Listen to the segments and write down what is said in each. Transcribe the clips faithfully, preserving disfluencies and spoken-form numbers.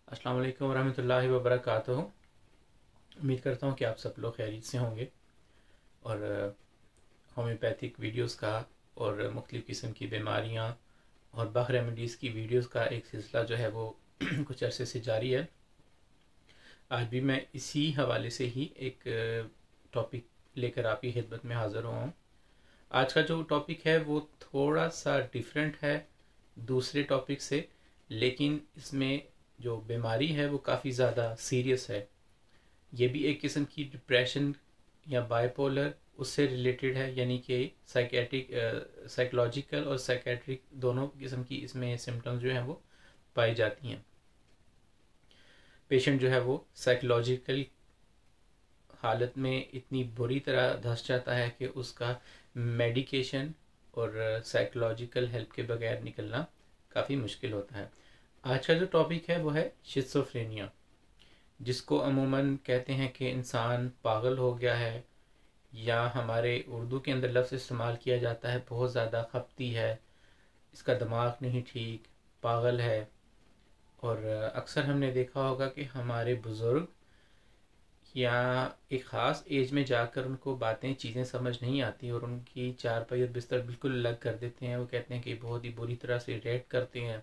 अस्सलाम वालेकुम रहमतुल्लाहि व बरकातुहू। उम्मीद करता हूँ कि आप सब लोग खैरियत से होंगे और होम्योपैथिक वीडियोस का और मुख्तलिफ़ किस्म की बीमारियाँ और बाह रेमेडीज़ की वीडियोस का एक सिलसिला जो है वो कुछ अरसे से जारी है। आज भी मैं इसी हवाले से ही एक टॉपिक लेकर आपकी खिदमत में हाज़िर हुआ हूँ। आज का जो टॉपिक है वो थोड़ा सा डिफरेंट है दूसरे टॉपिक से, लेकिन इसमें जो बीमारी है वो काफ़ी ज़्यादा सीरियस है। ये भी एक किस्म की डिप्रेशन या बाइपोलर उससे रिलेटेड है, यानी कि साइकेट्रिक साइकोलॉजिकल और साइकेट्रिक दोनों किस्म की इसमें सिम्टम्स जो हैं वो पाई जाती हैं। पेशेंट जो है वो साइकोलॉजिकल हालत में इतनी बुरी तरह धंस जाता है कि उसका मेडिकेशन और साइकोलॉजिकल हेल्प के बगैर निकलना काफ़ी मुश्किल होता है। आज का जो टॉपिक है वो है शिज़ोफ्रेनिया, जिसको अमूमन कहते हैं कि इंसान पागल हो गया है, या हमारे उर्दू के अंदर लफ्ज़ इस्तेमाल किया जाता है बहुत ज़्यादा खपती है, इसका दिमाग नहीं ठीक, पागल है। और अक्सर हमने देखा होगा कि हमारे बुज़ुर्ग या एक ख़ास एज में जाकर उनको बातें चीज़ें समझ नहीं आती और उनकी चारपाई और बिस्तर बिल्कुल अलग कर देते हैं। वो कहते हैं कि बहुत ही बुरी तरह से रिएक्ट करते हैं,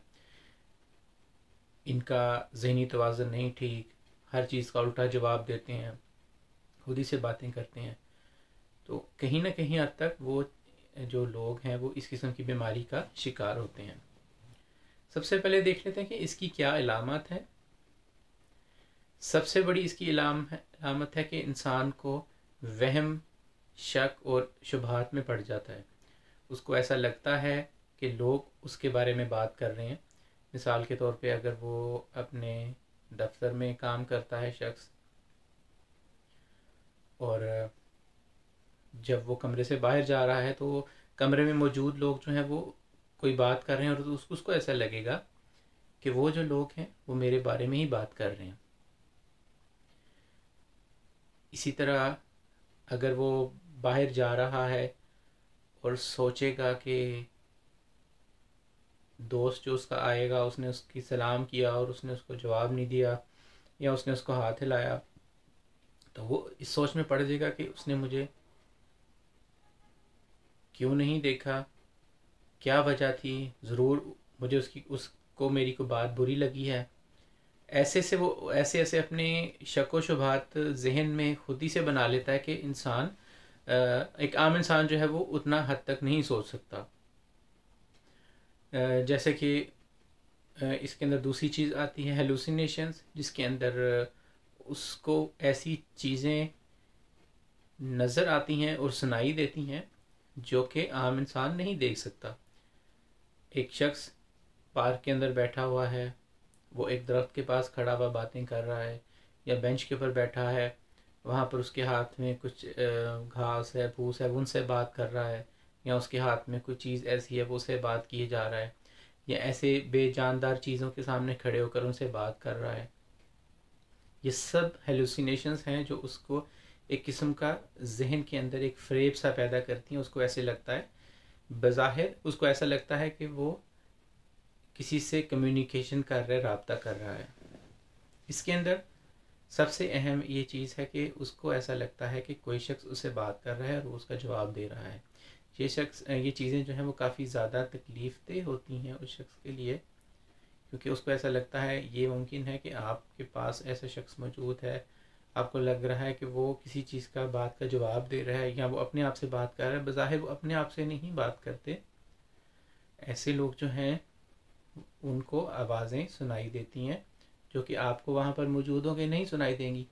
इनका ज़हनी तवाज़ुन नहीं ठीक, हर चीज़ का उल्टा जवाब देते हैं, खुद ही से बातें करते हैं। तो कहीं ना कहीं हद तक वो जो लोग हैं वो इस किस्म की बीमारी का शिकार होते हैं। सबसे पहले देख लेते हैं कि इसकी क्या इलामत है। सबसे बड़ी इसकी इलाम है इलामत है कि इंसान को वहम, शक और शुबहात में पड़ जाता है। उसको ऐसा लगता है कि लोग उसके बारे में बात कर रहे हैं। मिसाल के तौर पे अगर वो अपने दफ्तर में काम करता है शख्स, और जब वो कमरे से बाहर जा रहा है तो कमरे में मौजूद लोग जो हैं वो कोई बात कर रहे हैं, और उसको उसको ऐसा लगेगा कि वो जो लोग हैं वो मेरे बारे में ही बात कर रहे हैं। इसी तरह अगर वो बाहर जा रहा है और सोचेगा कि दोस्त जो उसका आएगा उसने उसकी सलाम किया और उसने उसको जवाब नहीं दिया, या उसने उसको हाथ हिलाया, तो वो इस सोच में पड़ जाएगा कि उसने मुझे क्यों नहीं देखा, क्या वजह थी, ज़रूर मुझे उसकी उसको मेरी को बात बुरी लगी है। ऐसे से वो ऐसे ऐसे अपने शक व शुबहात जहन में खुद ही से बना लेता है कि इंसान एक आम इंसान जो है वो उतना हद तक नहीं सोच सकता। जैसे कि इसके अंदर दूसरी चीज़ आती है हेलुसिनेशंस, जिसके अंदर उसको ऐसी चीज़ें नज़र आती हैं और सुनाई देती हैं जो कि आम इंसान नहीं देख सकता। एक शख्स पार्क के अंदर बैठा हुआ है, वो एक दरख्त के पास खड़ा हुआ बातें कर रहा है, या बेंच के ऊपर बैठा है, वहाँ पर उसके हाथ में कुछ घास है, फूस है, उनसे बात कर रहा है, या उसके हाथ में कोई चीज़ ऐसी है वो उससे बात किए जा रहा है, या ऐसे बेजानदार चीज़ों के सामने खड़े होकर उनसे बात कर रहा है। ये सब हेलुसिनेशंस हैं जो उसको एक किस्म का जहन के अंदर एक फ्रेब सा पैदा करती हैं। उसको ऐसे लगता है, बज़ाहिर उसको ऐसा लगता है कि वो किसी से कम्युनिकेशन कर रहा है, रब्ता कर रहा है। इसके अंदर सबसे अहम ये चीज़ है कि उसको ऐसा लगता है कि कोई शख्स उससे बात कर रहा है और वो उसका जवाब दे रहा है। ये शख्स ये चीज़ें जो हैं वो काफ़ी ज़्यादा तकलीफ़ दे होती हैं उस शख्स के लिए, क्योंकि उसको ऐसा लगता है ये मुमकिन है कि आपके पास ऐसा शख्स मौजूद है, आपको लग रहा है कि वो किसी चीज़ का बात का जवाब दे रहा है, या वो अपने आप से बात कर रहा है, बज़ाहिर वो अपने आप से नहीं बात करते। ऐसे लोग जो हैं उनको आवाज़ें सुनाई देती हैं जो कि आपको वहाँ पर मौजूद होंगे नहीं सुनाई देंगी।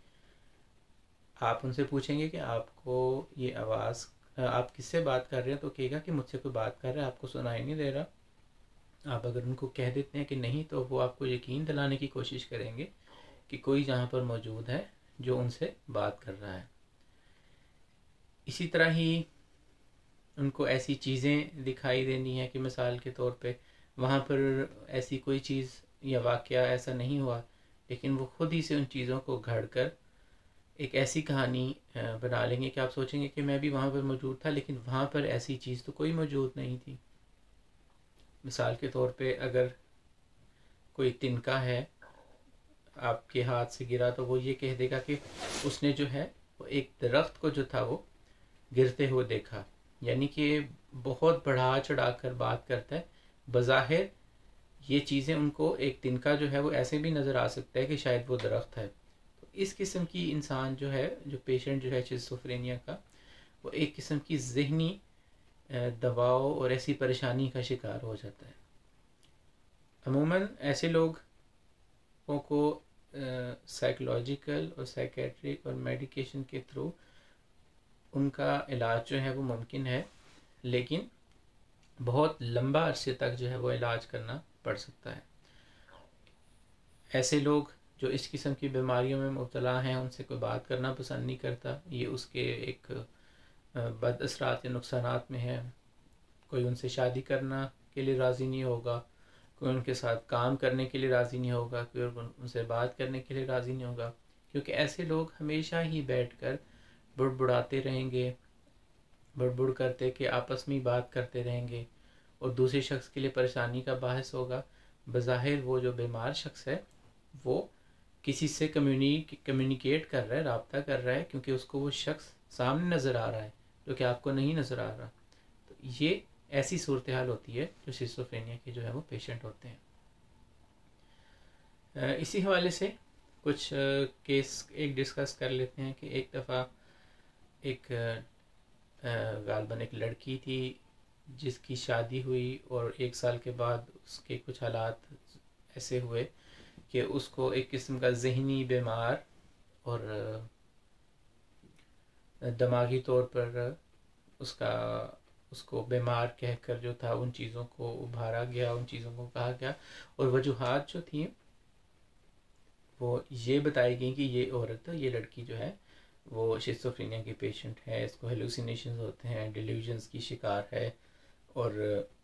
आप उनसे पूछेंगे कि आपको ये आवाज़, आप किससे बात कर रहे हैं, तो कहेगा कि मुझसे कोई बात कर रहा है, आपको सुनाई नहीं दे रहा। आप अगर उनको कह देते हैं कि नहीं, तो वो आपको यकीन दिलाने की कोशिश करेंगे कि कोई जहाँ पर मौजूद है जो उनसे बात कर रहा है। इसी तरह ही उनको ऐसी चीज़ें दिखाई देनी है कि मिसाल के तौर पे वहाँ पर ऐसी कोई चीज़ या वाक़या ऐसा नहीं हुआ, लेकिन वो खुद ही से उन चीज़ों को घड़ कर एक ऐसी कहानी बना लेंगे कि आप सोचेंगे कि मैं भी वहाँ पर मौजूद था, लेकिन वहाँ पर ऐसी चीज़ तो कोई मौजूद नहीं थी। मिसाल के तौर पे अगर कोई तिनका है आपके हाथ से गिरा तो वो ये कह देगा कि उसने जो है वो एक दरख्त को जो था वो गिरते हुए देखा। यानी कि बहुत बढ़ा चढ़ा कर बात करता है। बज़ाहिर ये चीज़ें उनको एक दिन का जो है वो ऐसे भी नज़र आ सकता है कि शायद वो दरख्त है। तो इस किस्म की इंसान जो है, जो पेशेंट जो है शिज़ोफ्रेनिया का, वो एक किस्म की ज़हनी दबाव और ऐसी परेशानी का शिकार हो जाता है। अमूमन ऐसे लोगों को साइकोलॉजिकल और साइकेट्रिक और मेडिकेशन के थ्रू उनका इलाज जो है वो मुमकिन है, लेकिन बहुत लंबा अरसे तक जो है वो इलाज करना पड़ सकता है। ऐसे लोग जो इस किस्म की बीमारियों में मुब्तला हैं, उनसे कोई बात करना पसंद नहीं करता। ये उसके एक बद असरात या नुकसानात में है। कोई उनसे शादी करना के लिए राज़ी नहीं होगा, कोई उनके साथ काम करने के लिए राज़ी नहीं होगा, कोई उनसे बात करने के लिए राज़ी नहीं होगा, क्योंकि ऐसे लोग हमेशा ही बैठकर बुड़बुड़ाते रहेंगे, बुड़बुड़ करते कि आपस में बात करते रहेंगे और दूसरे शख्स के लिए परेशानी का बाहिस होगा। बज़ाहिर वो जो बीमार शख्स है वो किसी से कम्युनी कम्युनिकेट कर रहा है, राब्ता कर रहा है, क्योंकि उसको वो शख्स सामने नज़र आ रहा है जो कि आपको नहीं नज़र आ रहा। तो ये ऐसी सूरत हाल होती है जो शिज़ोफ्रेनिया के जो है वो पेशेंट होते हैं। इसी हवाले से कुछ केस एक डिस्कस कर लेते हैं कि एक दफ़ा एक गालबन एक लड़की थी जिसकी शादी हुई और एक साल के बाद उसके कुछ हालात ऐसे हुए कि उसको एक किस्म का ज़हनी बीमार और दिमागी तौर पर उसका उसको बीमार कहकर जो था उन चीज़ों को उभारा गया, उन चीज़ों को कहा गया, और वजूहात जो थी वो ये बताई गई कि ये औरत, ये लड़की जो है वो शिज़ोफ्रेनिया की पेशेंट है, इसको हेलुसिनेशंस होते हैं, डिल्यूजन्स की शिकार है और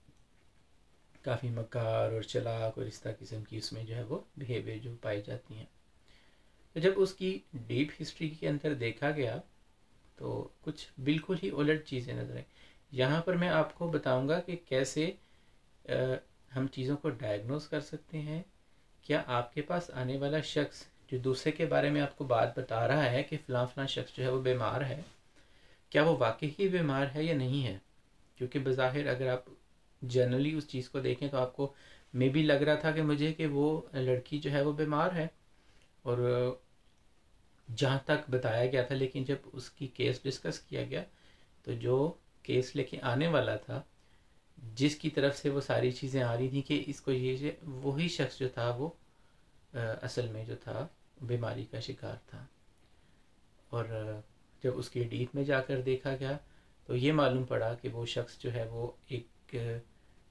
काफ़ी मकार और चलाक और इस तरह किस्म की उसमें जो है वो बिहेवियर जो पाई जाती हैं। तो जब उसकी डीप हिस्ट्री के अंदर देखा गया तो कुछ बिल्कुल ही उलट चीज़ें नजर आई। यहाँ पर मैं आपको बताऊंगा कि कैसे आ, हम चीज़ों को डायग्नोस कर सकते हैं। क्या आपके पास आने वाला शख्स जो दूसरे के बारे में आपको बात बता रहा है कि फ़लाँ फ़लाँ शख्स जो है वो बीमार है, क्या वो वाकई ही बीमार है या नहीं है? क्योंकि बज़ाहिर अगर आप जनरली उस चीज़ को देखें तो आपको मे भी लग रहा था कि मुझे कि वो लड़की जो है वो बीमार है, और जहाँ तक बताया गया था। लेकिन जब उसकी केस डिस्कस किया गया तो जो केस लेके आने वाला था, जिसकी तरफ से वो सारी चीज़ें आ रही थी कि इसको ये वही शख्स जो था वो आ, असल में जो था बीमारी का शिकार था। और जब उसकी डीप में जाकर देखा गया तो ये मालूम पड़ा कि वो शख्स जो है वो एक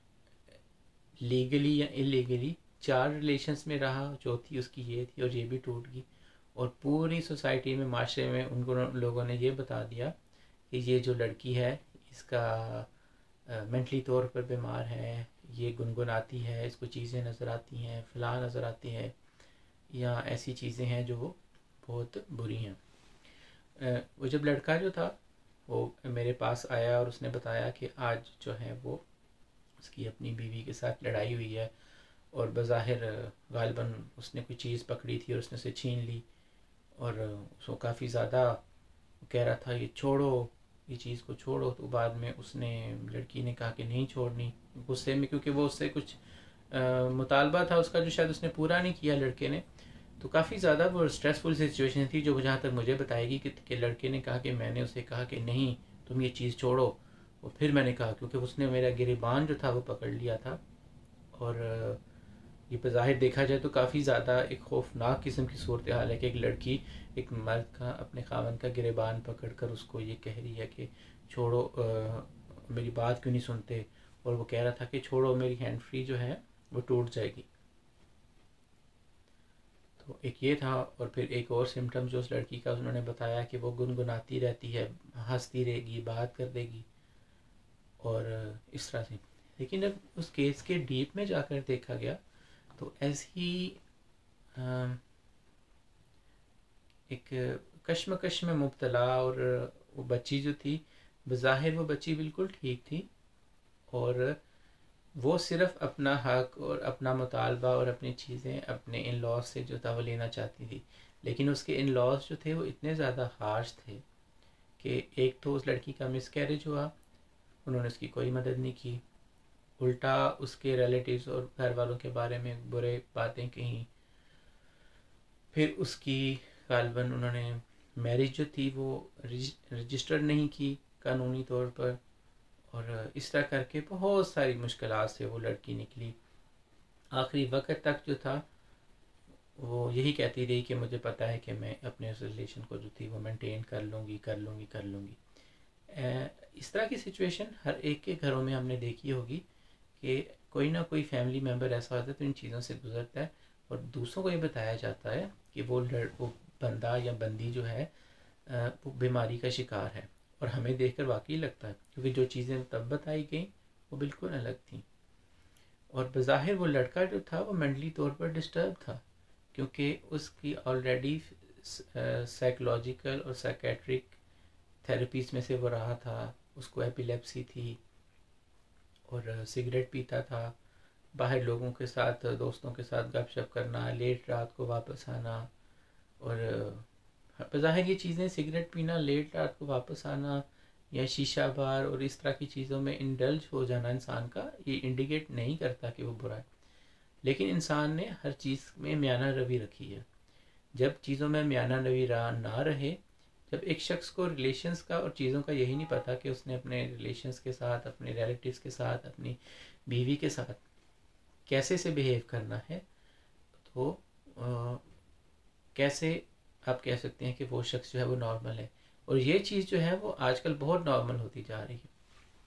लीगली या इलीगली चार रिलेशंस में रहा। चौथी उसकी ये थी और ये भी टूट गई, और पूरी सोसाइटी में, माशरे में उनको लोगों ने ये बता दिया कि ये जो लड़की है इसका मेंटली तौर पर बीमार है, ये गुनगुनाती है, इसको चीज़ें नज़र आती हैं, फ़लाँ नज़र आती है, या ऐसी चीज़ें हैं जो वो बहुत बुरी हैं। वो जब लड़का जो था वो मेरे पास आया और उसने बताया कि आज जो है वो उसकी अपनी बीवी के साथ लड़ाई हुई है और बज़ाहिर गालिबन उसने कोई चीज़ पकड़ी थी और उसने उसे छीन ली, और उसको काफ़ी ज़्यादा कह रहा था ये छोड़ो, ये चीज़ को छोड़ो। तो बाद में उसने, लड़की ने कहा कि नहीं छोड़नी, गुस्से में, क्योंकि वो उससे कुछ आ, मुतालबा था उसका जो शायद उसने पूरा नहीं किया लड़के ने। तो काफ़ी ज़्यादा वो स्ट्रेसफुल सिचुएशन थी जो जहाँ तक मुझे बताएगी कि, कि लड़के ने कहा कि मैंने उसे कहा कि नहीं तुम ये चीज़ छोड़ो, और फिर मैंने कहा, क्योंकि उसने मेरा गिरेबान जो था वो पकड़ लिया था। और ये बज़ाहिर देखा जाए तो काफ़ी ज़्यादा एक खौफनाक किस्म की सूरत हाल है कि एक लड़की एक मर्द का, अपने खामन का गिरेबान पकड़ कर उसको ये कह रही है कि छोड़ो, आ, मेरी बात क्यों नहीं सुनते, और वो कह रहा था कि छोड़ो मेरी हैंड फ्री जो है वो टूट जाएगी। तो एक ये था, और फिर एक और सिम्टम जो उस लड़की का उन्होंने बताया कि वो गुनगुनाती रहती है, हंसती रहेगी, बात कर देगी और इस तरह से। लेकिन जब उस केस के डीप में जाकर देखा गया तो ऐसी एक कश्मकश में मुब्तला, और वो बच्ची जो थी बज़ाहिर वो बच्ची बिल्कुल ठीक थी, और वो सिर्फ अपना हक और अपना मुतालबा और अपनी चीज़ें अपने इन लॉज से जो था वो लेना चाहती थी, लेकिन उसके इन लॉज जो थे वो इतने ज़्यादा हार्श थे कि एक तो उस लड़की का मिस कैरेज हुआ, उन्होंने उसकी कोई मदद नहीं की, उल्टा उसके रिलेटिव्स और घर वालों के बारे में बुरे बातें कहीं, फिर उसकी गालबन उन्होंने मैरिज जो थी वो रजिस्टर नहीं की कानूनी तौर पर, और इस तरह करके बहुत सारी मुश्किलात से वो लड़की निकली। आखिरी वक्त तक जो था वो यही कहती रही कि मुझे पता है कि मैं अपने रिलेशन को जो थी वो मेंटेन कर लूँगी कर लूँगी कर लूँगी। इस तरह की सिचुएशन हर एक के घरों में हमने देखी होगी कि कोई ना कोई फैमिली मेम्बर ऐसा होता है तो इन चीज़ों से गुजरता है और दूसरों को ये बताया जाता है कि वो लड़ वो बंदा या बंदी जो है वो बीमारी का शिकार है, और हमें देखकर वाकई लगता है क्योंकि जो चीज़ें तब बताई गई वो बिल्कुल अलग थी। और बज़ाहिर वो लड़का जो था वो मेंटली तौर पर डिस्टर्ब था क्योंकि उसकी ऑलरेडी साइकोलॉजिकल और साइकेट्रिक थेरेपीज में से वो रहा था, उसको एपिलेप्सी थी और सिगरेट पीता था, बाहर लोगों के साथ दोस्तों के साथ गपशप करना, लेट रात को वापस आना, और बज़ाहिर ये चीज़ें सिगरेट पीना, लेट रात को वापस आना या शीशा बार और इस तरह की चीज़ों में इंडल्ज हो जाना इंसान का, ये इंडिकेट नहीं करता कि वो बुरा है। लेकिन इंसान ने हर चीज़ में म्याना रवि रखी है। जब चीज़ों में म्याना रवि रहा ना रहे, जब एक शख्स को रिलेशंस का और चीज़ों का यही नहीं पता कि उसने अपने रिलेशंस के साथ, अपने रिलेटिव्स के साथ, अपनी बीवी के साथ कैसे से बिहेव करना है, तो आ, कैसे आप कह सकते हैं कि वो शख्स जो है वो नॉर्मल है। और ये चीज़ जो है वो आजकल बहुत नॉर्मल होती जा रही है।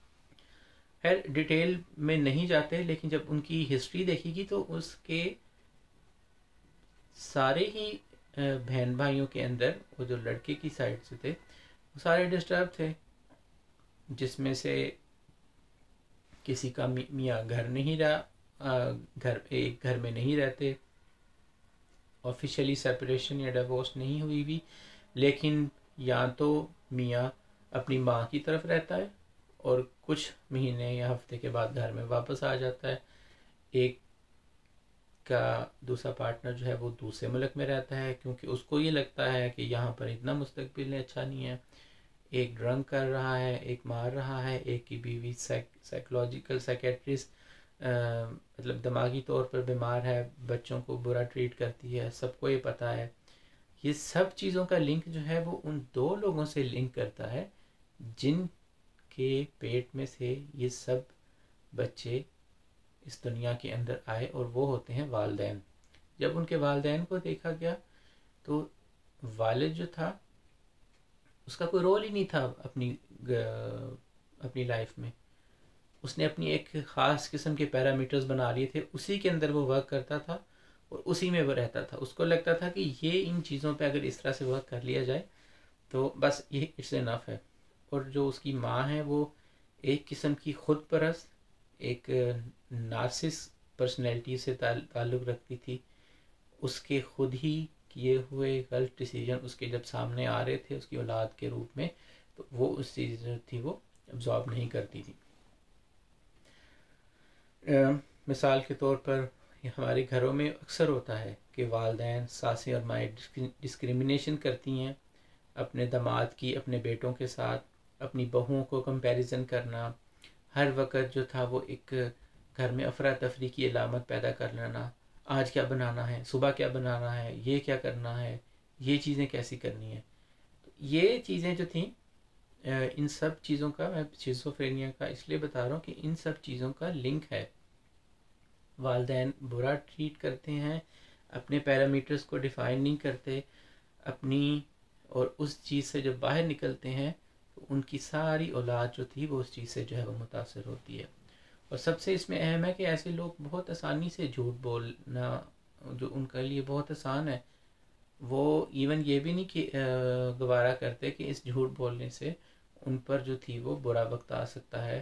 खैर डिटेल में नहीं जाते, लेकिन जब उनकी हिस्ट्री देखेगी तो उसके सारे ही बहन भाइयों के अंदर वो जो लड़के की साइड से थे वो सारे डिस्टर्ब थे, जिसमें से किसी का मियाँ घर नहीं रहा, घर एक घर में नहीं रहते, ऑफिशियली सेपरेशन या डिवोर्स नहीं हुई भी, लेकिन या तो मियाँ अपनी माँ की तरफ रहता है और कुछ महीने या हफ्ते के बाद घर में वापस आ जाता है, एक का दूसरा पार्टनर जो है वो दूसरे मुल्क में रहता है क्योंकि उसको ये लगता है कि यहाँ पर इतना मुस्तकबिल अच्छा नहीं है, एक ड्रंक कर रहा है, एक मार रहा है, एक की बीवी साइकोलॉजिकल साइकेट्रिस्ट मतलब दिमागी तौर पर बीमार है, बच्चों को बुरा ट्रीट करती है, सबको ये पता है। ये सब चीज़ों का लिंक जो है वो उन दो लोगों से लिंक करता है जिन के पेट में से ये सब बच्चे इस दुनिया के अंदर आए, और वो होते हैं वालिदैन। जब उनके वालिदैन को देखा गया तो वालिद जो था उसका कोई रोल ही नहीं था अपनी अपनी लाइफ में, उसने अपनी एक ख़ास किस्म के पैरामीटर्स बना लिए थे, उसी के अंदर वो वर्क करता था और उसी में वो रहता था। उसको लगता था कि ये इन चीज़ों पे अगर इस तरह से वर्क कर लिया जाए तो बस ये इट्स इनफ है। और जो उसकी माँ है वो एक किस्म की खुद परस्त, एक नार्सिस पर्सनैलिटी से ताल्लुक़ रखती थी। उसके खुद ही किए हुए गलत डिसीजन उसके जब सामने आ रहे थे उसकी औलाद के रूप में, तो वो उस चीज़ थी वो अब्जॉर्ब नहीं करती थी। आ, मिसाल के तौर पर हमारे घरों में अक्सर होता है कि वालिदैन, सासें और माएँ डिस्क्रिमिनेशन करती हैं अपने दामाद की अपने बेटों के साथ, अपनी बहुओं को कंपैरिजन करना, हर वक्त जो था वो एक घर में अफरा तफरी की अलामत पैदा कर लेना, आज क्या बनाना है, सुबह क्या बनाना है, ये क्या करना है, ये चीज़ें कैसी करनी है। तो ये चीज़ें जो थी, इन सब चीज़ों का मैं शिज़ोफ्रेनिया का इसलिए बता रहा हूँ कि इन सब चीज़ों का लिंक है। वालिदैन बुरा ट्रीट करते हैं, अपने पैरामीटर्स को डिफ़ाइन नहीं करते अपनी, और उस चीज़ से जब बाहर निकलते हैं तो उनकी सारी औलाद जो थी वो उस चीज़ से जो है वो मुतासर होती है। और सबसे इसमें अहम है कि ऐसे लोग बहुत आसानी से झूठ बोलना जो उनके लिए बहुत आसान है, वो इवन ये भी नहीं कि गवारा करते कि इस झूठ बोलने से उन पर जो थी वो बुरा वक्त आ सकता है।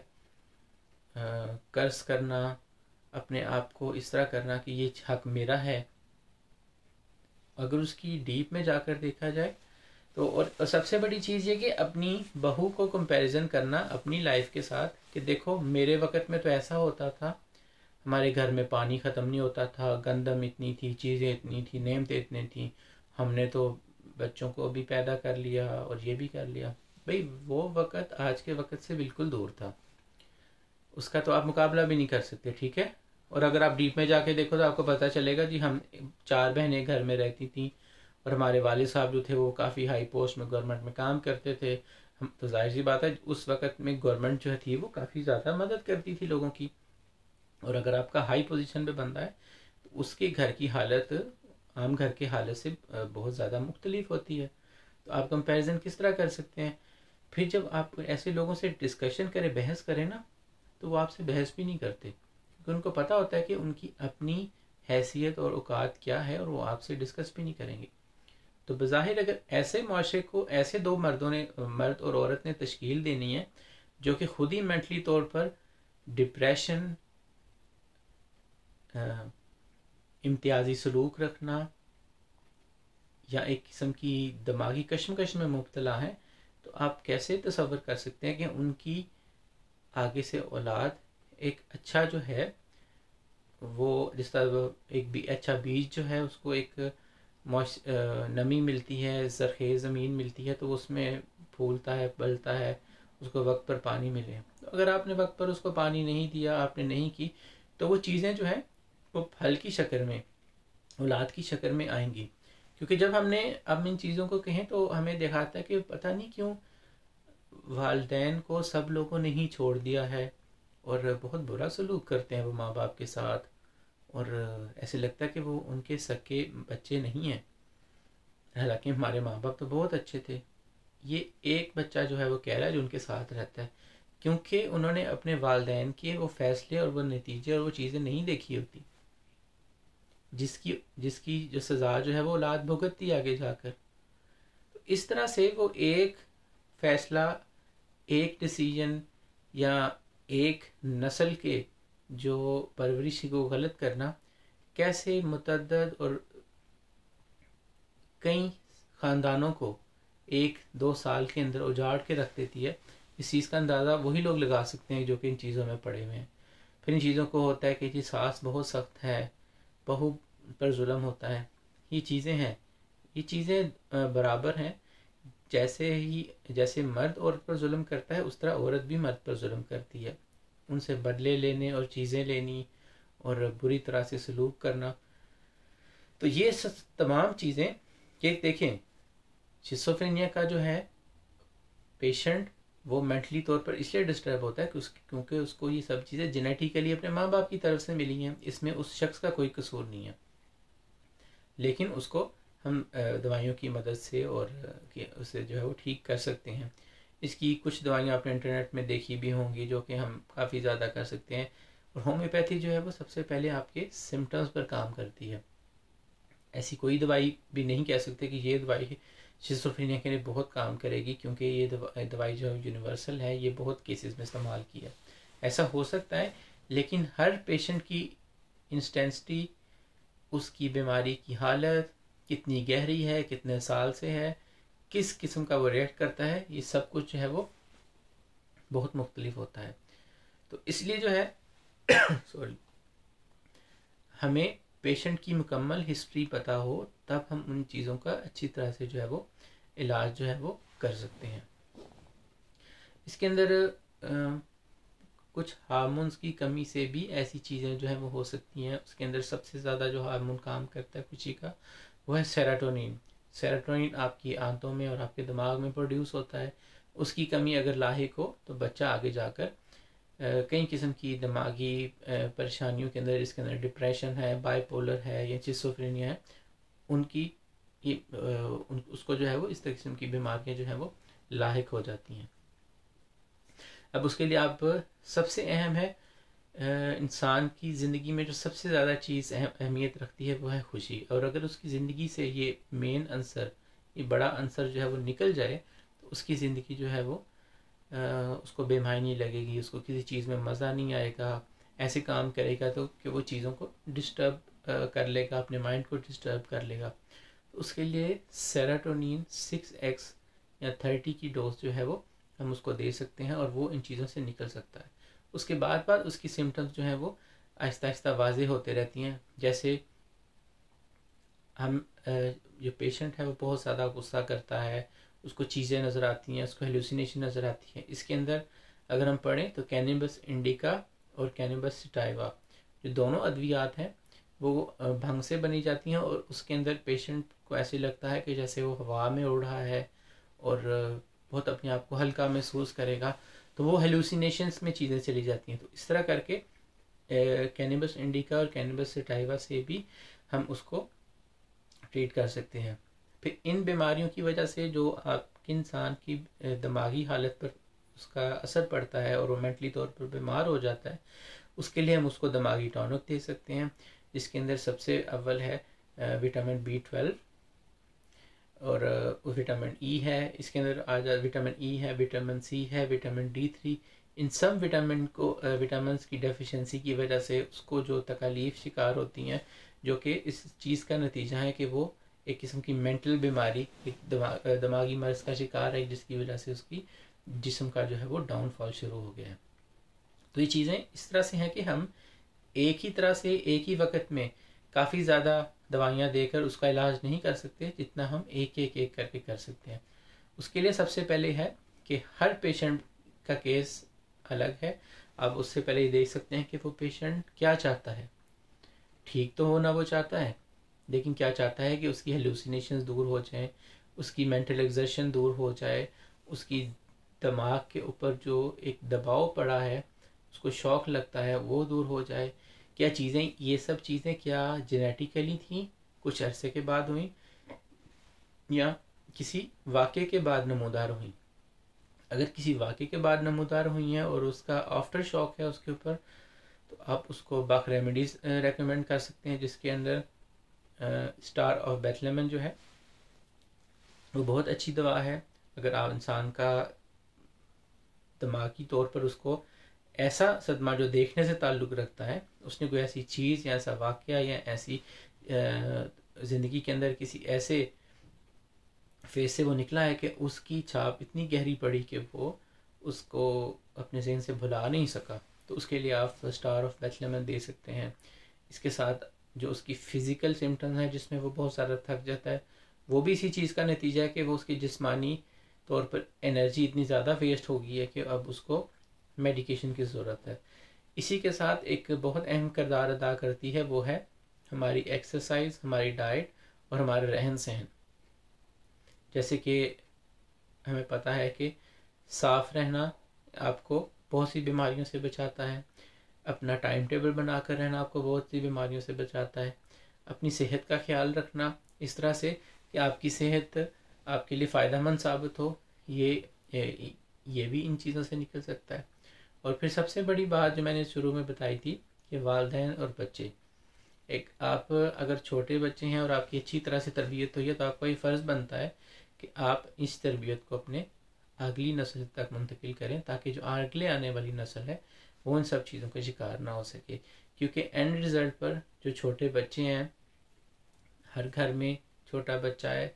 कर्ज करना, अपने आप को इस तरह करना कि ये हक मेरा है, अगर उसकी डीप में जाकर देखा जाए तो। और, और सबसे बड़ी चीज़ ये कि अपनी बहू को कंपैरिजन करना अपनी लाइफ के साथ कि देखो मेरे वक़्त में तो ऐसा होता था, हमारे घर में पानी ख़त्म नहीं होता था, गंदम इतनी थी, चीज़ें इतनी थी, नेमतें इतनी थी, हमने तो बच्चों को भी पैदा कर लिया और ये भी कर लिया। भाई वो वक़्त आज के वक़्त से बिल्कुल दूर था, उसका तो आप मुकाबला भी नहीं कर सकते, ठीक है। और अगर आप डीप में जाके देखो तो आपको पता चलेगा जी, हम चार बहनें घर में रहती थी और हमारे वालिद साहब जो थे वो काफ़ी हाई पोस्ट में गवर्नमेंट में काम करते थे। हम तो जाहिर सी बात है उस वक़्त में गवर्नमेंट जो थी वो काफ़ी ज़्यादा मदद करती थी लोगों की। और अगर आपका हाई पोजीशन पे बंदा है तो उसके घर की हालत आम घर के हालत से बहुत ज़्यादा मुख्तलिफ होती है। तो आप कंपैरिजन किस तरह कर सकते हैं? फिर जब आप ऐसे लोगों से डिस्कशन करें, बहस करें ना, तो वो आपसे बहस भी नहीं करते, क्योंकि उनको पता होता है कि उनकी अपनी हैसियत और औकात क्या है और वो आपसे डिस्कस भी नहीं करेंगे। तो बज़ाहिर अगर ऐसे माशरे को ऐसे दो मर्दों ने मर्द और औरत ने तश्कील देनी है जो कि खुद ही मेंटली तौर पर डिप्रेशन, इम्तियाजी सलूक रखना या एक किस्म की दिमागी कशमकश में मुब्तला है, तो आप कैसे तसव्वुर कर सकते हैं कि उनकी आगे से औलाद एक अच्छा जो है वो जिस तरह एक भी अच्छा बीज जो है उसको एक मौस नमी मिलती है, ज़रख़ेज़ ज़मीन मिलती है, तो उसमें फूलता है, फलता है, उसको वक्त पर पानी मिले। तो अगर आपने वक्त पर उसको पानी नहीं दिया, आपने नहीं की, तो वो चीज़ें जो है वो फल की शक्ल में, औलाद की शक्ल में आएंगी। क्योंकि जब हमने अब इन चीज़ों को कहें तो हमें दिखाता है कि पता नहीं क्यों वालिदैन को सब लोगों ने ही छोड़ दिया है और बहुत बुरा सलूक करते हैं वो माँ बाप के साथ, और ऐसे लगता है कि वो उनके सके बच्चे नहीं हैं, हालांकि हमारे माँ बाप तो बहुत अच्छे थे। ये एक बच्चा जो है वो कह रहा है जो उनके साथ रहता है, क्योंकि उन्होंने अपने वालिदैन के वो फैसले और वो नतीजे और वो चीज़ें नहीं देखी होती, जिसकी जिसकी जो सज़ा जो है वो औलाद भुगतती आगे जाकर। तो इस तरह से वो एक फ़ैसला, एक डिसीजन या एक नस्ल के जो परवरिश को गलत करना कैसे मुतअद्दद और कई ख़ानदानों को एक दो साल के अंदर उजाड़ के रख देती है, इस चीज़ का अंदाज़ा वही लोग लगा सकते हैं जो कि इन चीज़ों में पड़े हुए हैं। फिर इन चीज़ों को होता है कि जी सास बहुत सख्त है, बहू पर जुल्म होता है, ये चीज़ें हैं, ये चीज़ें बराबर हैं। जैसे ही जैसे मर्द औरत पर जुल्म करता है उस तरह औरत भी मर्द पर जुल्म करती है, उनसे बदले लेने और चीज़ें लेनी और बुरी तरह से सलूक करना। तो ये सब तमाम चीज़ें, ये देखें शिज़ोफ्रेनिया का जो है पेशेंट वो मेंटली तौर पर इसलिए डिस्टर्ब होता है कि उस क्योंकि उसको ये सब चीज़ें जेनेटिकली अपने माँ बाप की तरफ से मिली हैं, इसमें उस शख्स का कोई कसूर नहीं है, लेकिन उसको हम दवाइयों की मदद से और उसे जो है वो ठीक कर सकते हैं। इसकी कुछ दवाइयाँ आपने इंटरनेट में देखी भी होंगी जो कि हम काफ़ी ज़्यादा कर सकते हैं। और होम्योपैथी जो है वो सबसे पहले आपके सिम्टम्स पर काम करती है, ऐसी कोई दवाई भी नहीं कह सकते कि ये दवाई शिज़ोफ्रेनिया के लिए बहुत काम करेगी, क्योंकि ये दवा, दवाई जो यूनिवर्सल है, ये बहुत केसेस में इस्तेमाल की है। ऐसा हो सकता है, लेकिन हर पेशेंट की इंस्टेंसिटी, उसकी बीमारी की हालत कितनी गहरी है, कितने साल से है, किस किस्म का वो रिएक्ट करता है, ये सब कुछ जो है वो बहुत मुख्तलिफ होता है। तो इसलिए जो है सॉरी हमें पेशेंट की मुकम्मल हिस्ट्री पता हो तब हम उन चीज़ों का अच्छी तरह से जो है वो इलाज जो है वो कर सकते हैं। इसके अंदर आ, कुछ हार्मोन्स की कमी से भी ऐसी चीज़ें जो है वो हो सकती हैं। उसके अंदर सबसे ज़्यादा जो हार्मोन काम करता है खुशी का वो है सेरोटोनिन। सेरोटोनिन आपकी आंतों में और आपके दिमाग में प्रोड्यूस होता है। उसकी कमी अगर लाहिक हो तो बच्चा आगे जाकर कई किस्म की दिमागी परेशानियों के अंदर, इसके अंदर डिप्रेशन है, बाइपोलर है या शिज़ोफ्रेनिया है, उनकी ये उन, उसको जो है वो इस किस्म की बीमारियां जो है वो लाहिक हो जाती हैं। अब उसके लिए आप सबसे अहम है इंसान की ज़िंदगी में जो सबसे ज़्यादा चीज़ अहम अहमियत रखती है वो है खुशी। और अगर उसकी ज़िंदगी से ये मेन आंसर, ये बड़ा आंसर जो है वो निकल जाए तो उसकी ज़िंदगी जो है वो आ, उसको बेमायनी लगेगी, उसको किसी चीज़ में मज़ा नहीं आएगा, ऐसे काम करेगा तो कि वो चीज़ों को डिस्टर्ब कर लेगा, अपने माइंड को डिस्टर्ब कर लेगा। तो उसके लिए सेरोटोनिन सिक्स एक्स या थर्टी की डोज जो है वो हम उसको दे सकते हैं और वो इन चीज़ों से निकल सकता है। उसके बाद बाद उसकी सिम्टम्स जो हैं वो आहिस्ता आहिस्ता वाज़ेह होते रहती हैं। जैसे हम जो पेशेंट है वो बहुत ज़्यादा गुस्सा करता है, उसको चीज़ें नज़र आती हैं, उसको हेलुसिनेशन नज़र आती है। इसके अंदर अगर हम पढ़ें तो कैनबिस इंडिका और कैनबिस सटाइवा जो दोनों अद्वियात हैं वो भंग से बनी जाती हैं, और उसके अंदर पेशेंट को ऐसे लगता है कि जैसे वो हवा में उड़ रहा है और बहुत अपने आप को हल्का महसूस करेगा, तो वो हेलुसिनेशंस में चीज़ें चली जाती हैं। तो इस तरह करके कैनबिस इंडिका और कैनबिस सटाइवा से भी हम उसको ट्रीट कर सकते हैं। फिर इन बीमारियों की वजह से जो आपके इंसान की दिमागी हालत पर उसका असर पड़ता है और वो मेंटली तौर पर बीमार हो जाता है, उसके लिए हम उसको दिमागी टॉनिक दे सकते हैं, जिसके अंदर सबसे अव्वल है विटामिन बी ट्वेल्व और विटामिन ई है। इसके अंदर आ जा विटामिन ई है, विटामिन सी है, विटामिन डी थ्री। इन सब विटामिन को विटामिन की डेफिशिएंसी की वजह से उसको जो तकलीफ शिकार होती हैं, जो कि इस चीज़ का नतीजा है कि वो एक किस्म की मेंटल बीमारी, एक दिमाग दिमागी मर्ज का शिकार है, जिसकी वजह से उसकी जिस्म का जो है वो डाउनफॉल शुरू हो गया है। तो ये चीज़ें इस तरह से हैं कि हम एक ही तरह से एक ही वक्त में काफ़ी ज़्यादा दवाइयाँ देकर उसका इलाज नहीं कर सकते, जितना हम एक एक एक करके कर सकते हैं। उसके लिए सबसे पहले है कि हर पेशेंट का केस अलग है। आप उससे पहले ये देख सकते हैं कि वो पेशेंट क्या चाहता है। ठीक तो होना वो चाहता है, लेकिन क्या चाहता है कि उसकी हेलुसिनेशंस दूर हो जाएं, उसकी मेंटल एग्जर्शन दूर हो जाए, उसकी दिमाग के ऊपर जो एक दबाव पड़ा है, उसको शौक लगता है, वो दूर हो जाए। क्या चीज़ें, ये सब चीज़ें क्या जेनेटिकली थी, कुछ अरसे के बाद हुई, या किसी वाक़े के बाद नमूदार हुई? अगर किसी वाक़े के बाद नमूदार हुई हैं और उसका आफ्टर शॉक है उसके ऊपर, तो आप उसको बाक रेमेडीज़ रेकमेंड कर सकते हैं, जिसके अंदर स्टार ऑफ बेथलेहम जो है वो बहुत अच्छी दवा है। अगर आप इंसान का दिमागी तौर पर उसको ऐसा सदमा जो देखने से ताल्लुक़ रखता है, उसने कोई ऐसी चीज़ या ऐसा वाक़या या ऐसी ज़िंदगी के अंदर किसी ऐसे फेस से वो निकला है कि उसकी छाप इतनी गहरी पड़ी कि वो उसको अपने ज़हन से भुला नहीं सका, तो उसके लिए आप स्टार ऑफ बेथलेहम दे सकते हैं। इसके साथ जो उसकी फ़िज़िकल सिम्टम्स हैं, जिसमें वो बहुत सारा थक जाता है, वो भी इसी चीज़ का नतीजा है कि वो उसकी जिस्मानी तौर पर एनर्जी इतनी ज़्यादा वेस्ट हो गई है कि अब उसको मेडिकेशन की ज़रूरत है। इसी के साथ एक बहुत अहम किरदार अदा करती है, वो है हमारी एक्सरसाइज, हमारी डाइट और हमारा रहन सहन। जैसे कि हमें पता है कि साफ़ रहना आपको बहुत सी बीमारियों से बचाता है, अपना टाइम टेबल बना कर रहना आपको बहुत सी बीमारियों से बचाता है, अपनी सेहत का ख्याल रखना इस तरह से कि आपकी सेहत आपके लिए फ़ायदेमंद साबित हो, ये ये ये भी इन चीज़ों से निकल सकता है। और फिर सबसे बड़ी बात जो मैंने शुरू में बताई थी कि वालिदैन और बच्चे, एक आप अगर छोटे बच्चे हैं और आपकी अच्छी तरह से तरबियत हुई है, तो आपका ये फ़र्ज़ बनता है कि आप इस तरबियत को अपने अगली नस्ल तक मुंतकिल करें, ताकि जो अगले आने वाली नस्ल है वो इन सब चीज़ों का शिकार ना हो सके। क्योंकि एंड रिज़ल्ट पर जो छोटे बच्चे हैं, हर घर में छोटा बच्चा है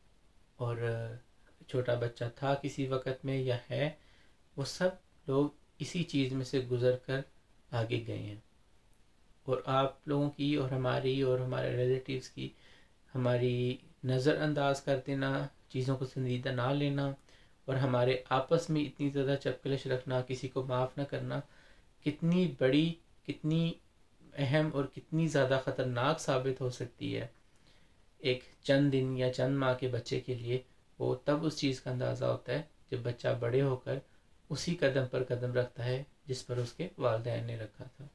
और छोटा बच्चा था किसी वक़्त में या है, वो सब लोग इसी चीज़ में से गुज़र कर आगे गए हैं। और आप लोगों की और हमारी और हमारे रिलेटिव्स की हमारी नज़रअंदाज कर देना, चीज़ों को संजीदा ना लेना और हमारे आपस में इतनी ज़्यादा चपकलिश रखना, किसी को माफ़ ना करना, कितनी बड़ी, कितनी अहम और कितनी ज़्यादा ख़तरनाक साबित हो सकती है एक चंद दिन या चंद माह के बच्चे के लिए। वो तब उस चीज़ का अंदाज़ा होता है जब बच्चा बड़े होकर उसी कदम पर कदम रखता है जिस पर उसके वालिदैन ने रखा था।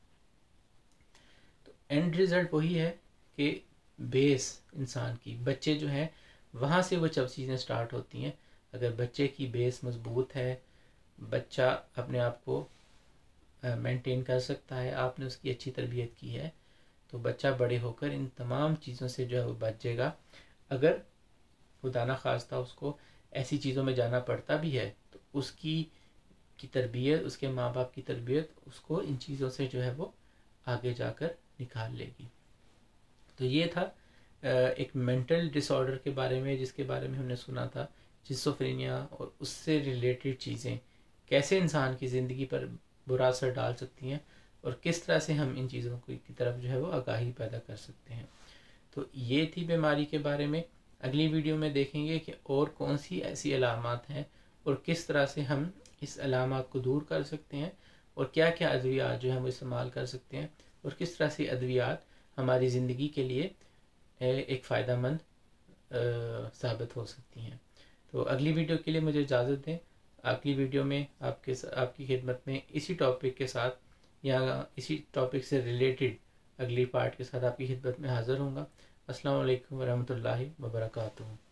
तो एंड रिज़ल्ट वही है कि बेस इंसान की, बच्चे जो हैं वहाँ से वो सब चीज़ें स्टार्ट होती हैं। अगर बच्चे की बेस मजबूत है, बच्चा अपने आप को मेंटेन कर सकता है, आपने उसकी अच्छी तरबियत की है, तो बच्चा बड़े होकर इन तमाम चीज़ों से जो है वो बचेगा। अगर खुदा न खास्ता उसको ऐसी चीज़ों में जाना पड़ता भी है, तो उसकी की तरबियत, उसके माँ बाप की तरबियत उसको इन चीज़ों से जो है वो आगे जाकर निकाल लेगी। तो ये था एक मेंटल डिसऑर्डर के बारे में, जिसके बारे में हमने सुना था, शिज़ोफ्रेनिया, और उससे रिलेटेड चीज़ें कैसे इंसान की ज़िंदगी पर बुरा असर डाल सकती हैं। और किस तरह से हम इन चीज़ों की तरफ जो है वो आगाही पैदा कर सकते हैं। तो ये थी बीमारी के बारे में। अगली वीडियो में देखेंगे कि और कौन सी ऐसी अलामात हैं और किस तरह से हम इस अलामात को दूर कर सकते हैं और क्या क्या अद्वियात जो है वो इस्तेमाल कर सकते हैं और किस तरह से अद्वियात हमारी ज़िंदगी के लिए एक फ़ायदेमंद साबित हो सकती हैं। तो अगली वीडियो के लिए मुझे इजाज़त दें। अगली वीडियो में आपके आपकी खिदमत में इसी टॉपिक के साथ या इसी टॉपिक से रिलेटेड अगली पार्ट के साथ आपकी खिदमत में हाज़िर होऊंगा। अस्सलाम वालेकुम वरहमतुल्लाहि वबरकातुहू।